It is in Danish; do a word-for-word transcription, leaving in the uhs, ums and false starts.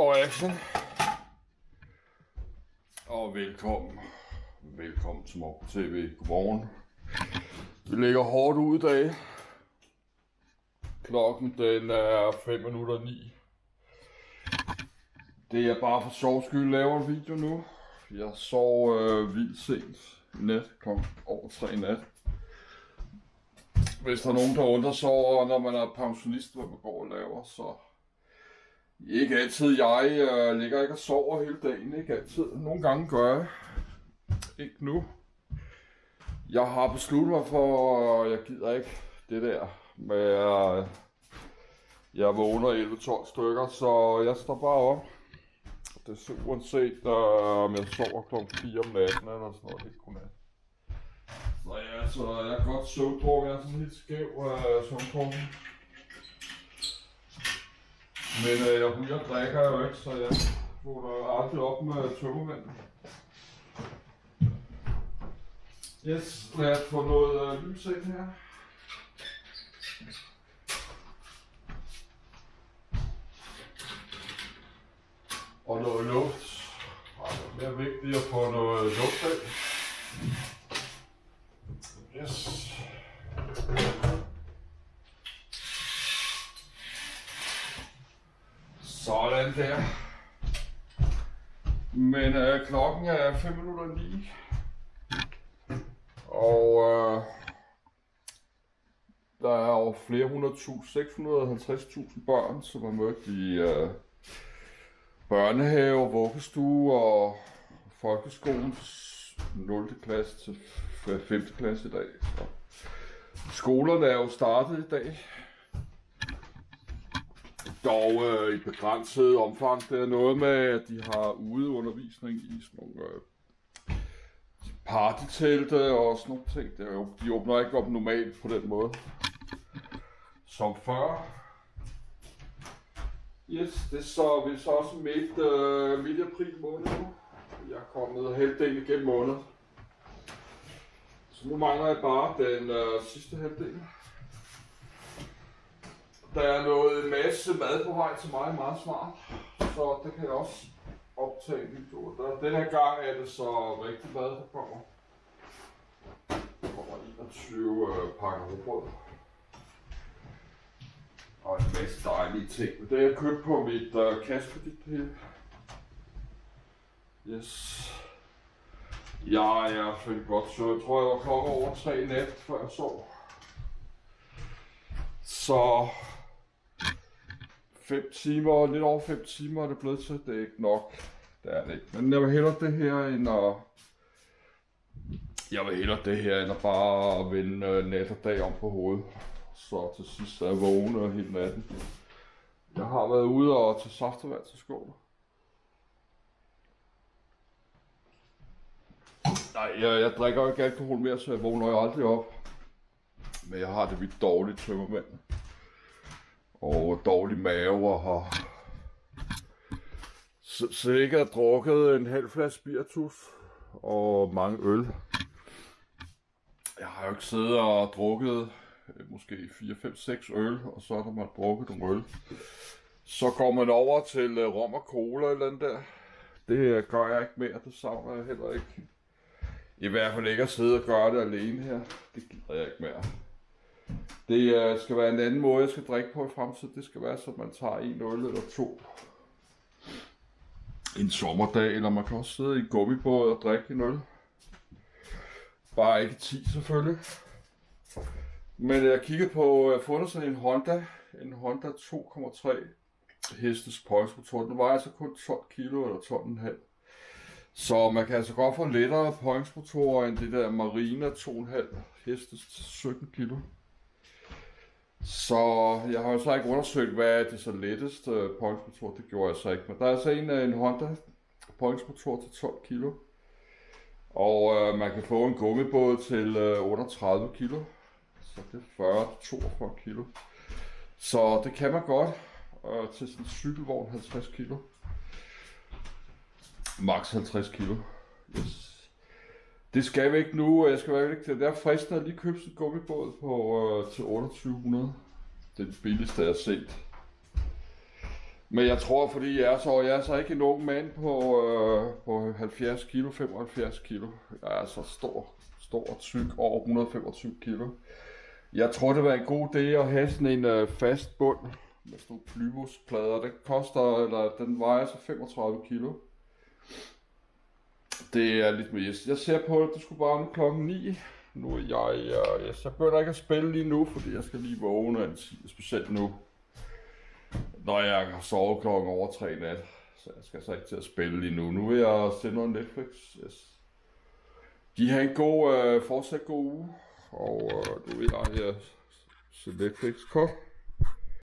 Og action. Og velkommen. Velkommen til Mok T V. Godmorgen. Vi ligger hårdt ud i dag. Klokken den er fem minutter ni. Det er bare for sjov skyld laver en video nu. Jeg sov øh, vildt sent i nat, klokken over tre i nat. Hvis der er nogen, der undrer sig over, når man er pensionist, hvad man går og laver, så ikke altid. Jeg øh, ligger ikke og sover hele dagen, ikke altid. Nogle gange gør jeg. Ikke nu. Jeg har besluttet mig for, at jeg gider ikke det der med, at jeg vågner elleve tolv stykker, så jeg står bare op. Det er så uanset, øh, om jeg sover klokken fire om natten eller sådan noget, ikke godnat. Så ja, altså, jeg er godt søvndruk, jeg er sådan lidt skæv af øh, søvndrukken. Men øh, jeg ryger og drikker jo ikke, så jeg vågner aldrig op med tømmermænd. Yes, lad os få noget øh, lys ind her. Og noget luft. Og det er mere vigtigt at få noget luft af. Yes. Sådan der. Men øh, klokken er fem minutter ni. Og øh, der er over flere hundrede tusind, seks hundrede og halvtreds tusind børn, som er mødt i øh, børnehave, vuggestue og folkeskolens nul klasse til femte klasse i dag. Så skolerne er jo startet i dag. Dog øh, i begrænset omfang. Det er noget med, at de har udeundervisning i sådan nogle øh, partytelte og sådan nogle ting. Det er jo, de åbner ikke op normalt på den måde som før. Yes, det er så, vi er så også midt, øh, midt i april måned nu. Jeg er kommet halvdelen igennem måneden. Så nu mangler jeg bare den øh, sidste halvdel. Der er noget en masse mad på vej til mig meget snart, så det kan jeg også optage videoer. Den her gang er det så rigtig mad, der kommer. Der kommer enogtyve øh, pakker rugbrød. Og en masse dejlige ting. Men det er jeg købt på mit øh, kassekredit her. Yes. Jeg er selvfølgelig godt så jeg tror jeg var klokken over tre i nat, før jeg sov. Så fem timer, lidt over fem timer er det blevet til. Det er ikke nok. Det er det ikke. Men jeg vil hellere det her end at Jeg vil hellere det her end at bare vende nat og dag om på hovedet. Så til sidst er jeg vågen hele natten. Jeg har været ude og tage saftevand til skål. Nej, jeg, jeg drikker jo ikke alkohol mere, så jeg vågner jo aldrig op. Men jeg har det vidt dårligt tømmermænd. Og dårlig mave og har så, så ikke har drukket en halv flaske spiritus og mange øl. Jeg har jo ikke siddet og drukket måske fire, fem, seks øl, og så når man har drukket nogle øl, så går man over til rom og cola eller andet der. Det gør jeg ikke mere, det savner jeg heller ikke. I hvert fald ikke at sidde og gøre det alene her. Det gider jeg ikke mere. Det skal være en anden måde, jeg skal drikke på i fremtiden. Det skal være, så man tager en øl eller to en sommerdag, eller man kan også sidde i en gummibåd og drikke en øl. Bare ikke ti selvfølgelig. Men jeg kiggede på, jeg har fundet sådan en Honda, en Honda to komma tre hestes påhængsmotor. Den vejer altså kun tolv kilo eller tolv komma fem. Så man kan altså godt få lettere påhængsmotorer end det der Marina to komma fem hestes sytten kilo. Så jeg har jo så ikke undersøgt, hvad er det så letteste påhængsmotor, det gjorde jeg så ikke. Men der er altså en, en Honda påhængsmotor til tolv kilo. Og øh, man kan få en gummibåd til øh, otteogtredive kilo. Så det er fyrre til toogfyrre kilo. Så det kan man godt øh, til sådan en cykelvogn halvtreds kilo. Max halvtreds kilo. Yes. Det skal vi ikke nu, jeg skal være ikke til. Det er fristende at lige købe sådan en gummibåd på, øh, til otteogtyve hundrede. Det er det billigste jeg har set. Men jeg tror, fordi jeg er så, jeg er så ikke en ung mand på, øh, på halvfjerds kilo, femoghalvfjerds kilo. Jeg er så stor, stor og tyk, over et hundrede og femogtyve kilo. Jeg tror, det var en god idé at have sådan en øh, fast bund med sådan nogle Plymouth-plader. Det koster, eller den vejer så femogtredive kilo. Det er lidt mere. Jeg ser på det, det skulle bare nu klokken ni. Nu er jeg, jeg, jeg, jeg begynder ikke at spille lige nu, fordi jeg skal lige vågne en time, specielt nu. Når jeg har sovet klokken over tre nat, så jeg skal så ikke til at spille lige nu. Nu vil jeg se noget Netflix. Yes. De har en god, øh, fortsat god uge, og øh, nu vil jeg, jeg se Netflix. Kom.